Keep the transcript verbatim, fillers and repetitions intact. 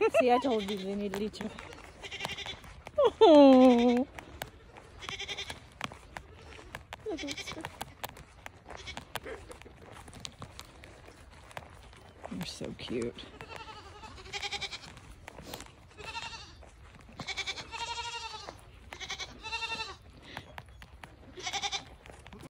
See, I told you they needed each other. Oh. You're so cute.